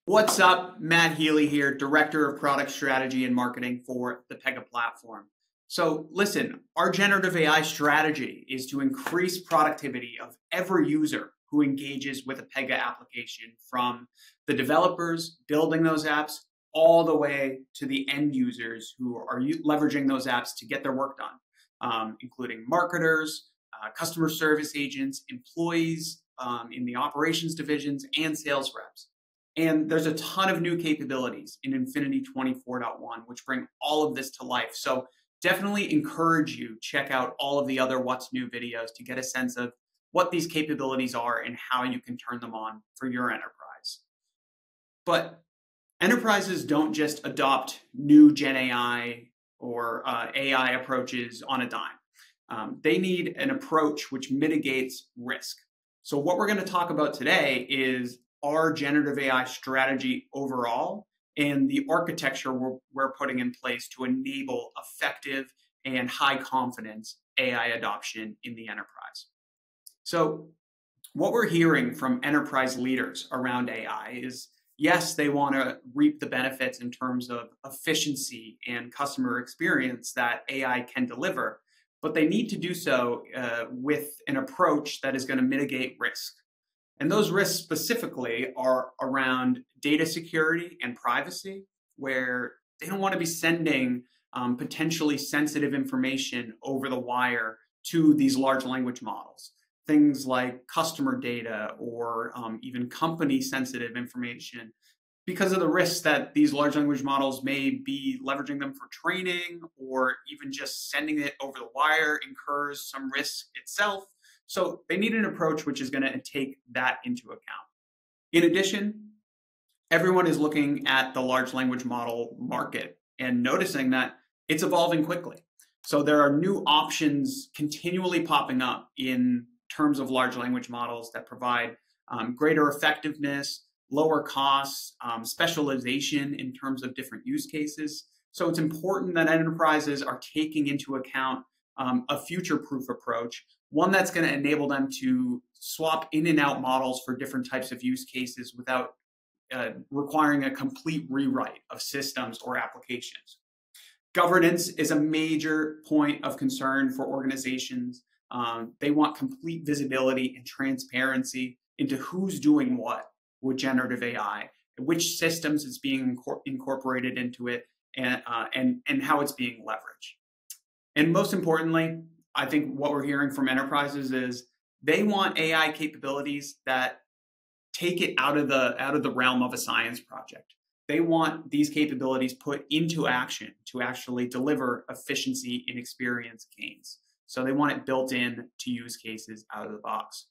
What's up? Matt Healy here, Director of Product Strategy and Marketing for the Pega Platform. So listen, our generative AI strategy is to increase productivity of every user who engages with a Pega application, from the developers building those apps all the way to the end users who are leveraging those apps to get their work done, including marketers, customer service agents, employees in the operations divisions, and sales reps. And there's a ton of new capabilities in Infinity 24.1, which bring all of this to life. So definitely encourage you check out all of the other What's New videos to get a sense of what these capabilities are and how you can turn them on for your enterprise. But enterprises don't just adopt new Gen AI or AI approaches on a dime. They need an approach which mitigates risk. So what we're going to talk about today is our generative AI strategy overall and the architecture we're putting in place to enable effective and high confidence AI adoption in the enterprise. So what we're hearing from enterprise leaders around AI is, yes, they want to reap the benefits in terms of efficiency and customer experience that AI can deliver, but they need to do so with an approach that is going to mitigate risk. And those risks specifically are around data security and privacy, where they don't want to be sending potentially sensitive information over the wire to these large language models. Things like customer data or even company sensitive information, because of the risks that these large language models may be leveraging them for training, or even just sending it over the wire incurs some risk itself. So they need an approach which is going to take that into account. In addition, everyone is looking at the large language model market and noticing that it's evolving quickly. So there are new options continually popping up in terms of large language models that provide greater effectiveness, lower costs, specialization in terms of different use cases. So it's important that enterprises are taking into account a future-proof approach, one that's going to enable them to swap in and out models for different types of use cases without requiring a complete rewrite of systems or applications. Governance is a major point of concern for organizations. They want complete visibility and transparency into who's doing what with generative AI, which systems it's being incorporated into it, and how it's being leveraged. And most importantly, I think what we're hearing from enterprises is they want AI capabilities that take it out of the realm of a science project. They want these capabilities put into action to actually deliver efficiency and experience gains. So they want it built in to use cases out of the box.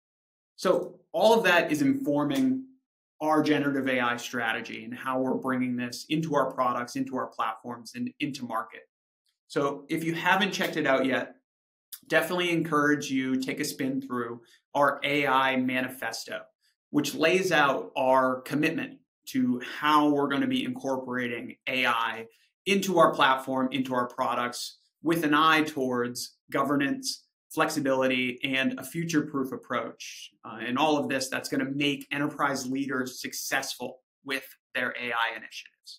So all of that is informing our generative AI strategy and how we're bringing this into our products, into our platforms, and into market. So if you haven't checked it out yet, definitely encourage you take a spin through our AI manifesto, which lays out our commitment to how we're going to be incorporating AI into our platform, into our products, with an eye towards governance, flexibility, and a future-proof approach. And all of this that's going to make enterprise leaders successful with their AI initiatives.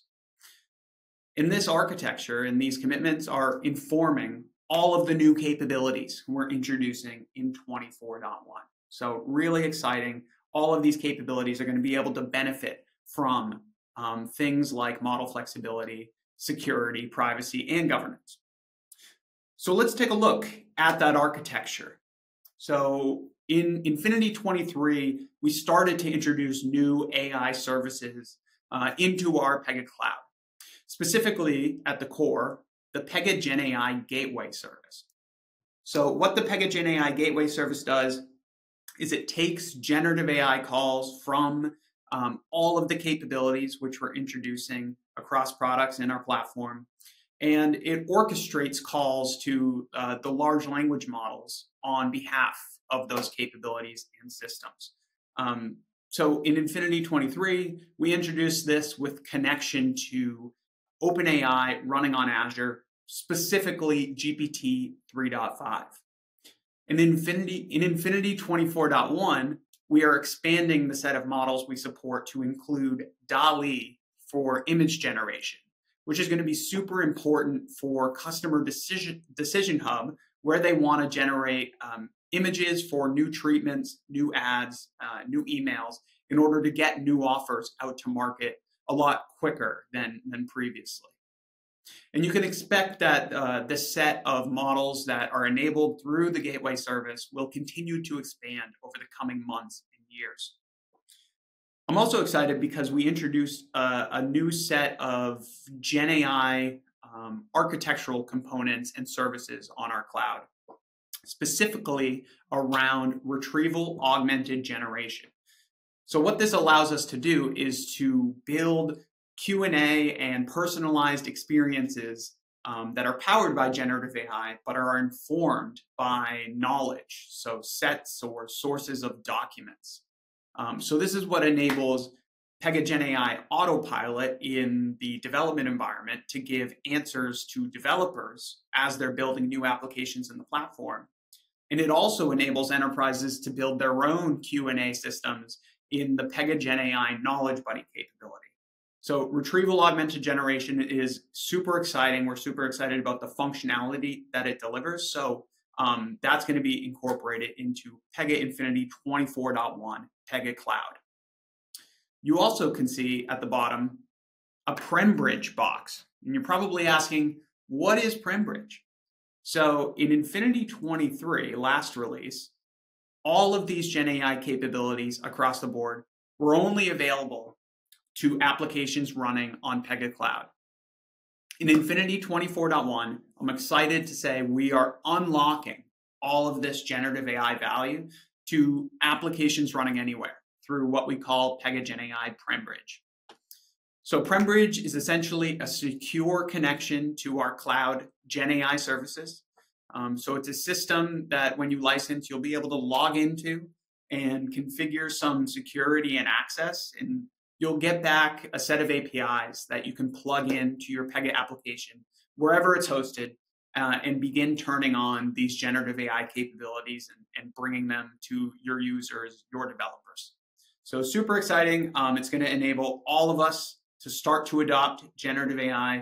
In this architecture, and these commitments are informing all of the new capabilities we're introducing in 24.1. So really exciting. All of these capabilities are going to be able to benefit from things like model flexibility, security, privacy, and governance. So let's take a look at that architecture. So in Infinity 23, we started to introduce new AI services into our Pega Cloud. Specifically, at the core, the Pega Gen AI Gateway service. So what the Pega Gen AI Gateway service does is it takes generative AI calls from all of the capabilities which we're introducing across products in our platform, and it orchestrates calls to the large language models on behalf of those capabilities and systems. So in Infinity 23, we introduced this with connection to OpenAI running on Azure, specifically GPT 3.5. In Infinity 24.1, we are expanding the set of models we support to include DALL-E for image generation, which is going to be super important for customer decision hub, where they want to generate images for new treatments, new ads, new emails, in order to get new offers out to market a lot quicker than previously. And you can expect that this set of models that are enabled through the gateway service will continue to expand over the coming months and years. I'm also excited because we introduced a new set of Gen AI architectural components and services on our cloud, specifically around retrieval augmented generation. So what this allows us to do is to build Q&A and personalized experiences that are powered by generative AI, but are informed by knowledge, so sets or sources of documents. So this is what enables Pega Gen AI Autopilot in the development environment to give answers to developers as they're building new applications in the platform. And it also enables enterprises to build their own Q&A systems in the Pega Gen AI Knowledge Buddy capability. So retrieval augmented generation is super exciting. We're super excited about the functionality that it delivers. So that's going to be incorporated into Pega Infinity 24.1 Pega Cloud. You also can see at the bottom a PremBridge box. And you're probably asking, what is PremBridge? So in Infinity 23, last release, all of these Gen AI capabilities across the board were only available to applications running on Pega Cloud. In Infinity 24.1, I'm excited to say we are unlocking all of this generative AI value to applications running anywhere through what we call Pega Gen AI PremBridge. So PremBridge is essentially a secure connection to our cloud Gen AI services. So it's a system that when you license, you'll be able to log into and configure some security and access, and you'll get back a set of APIs that you can plug into your Pega application wherever it's hosted and begin turning on these generative AI capabilities and bringing them to your users, your developers. So super exciting. It's going to enable all of us to start to adopt generative AI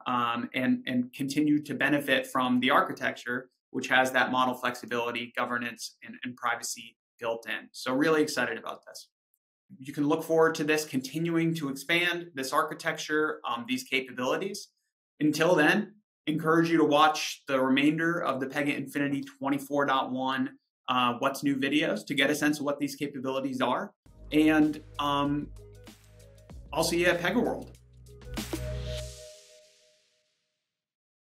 and continue to benefit from the architecture, which has that model flexibility, governance, and privacy built in. So really excited about this. You can look forward to this continuing to expand this architecture, these capabilities. Until then, encourage you to watch the remainder of the Pega Infinity 24.1 What's New videos to get a sense of what these capabilities are. And I'll see you at Pega World.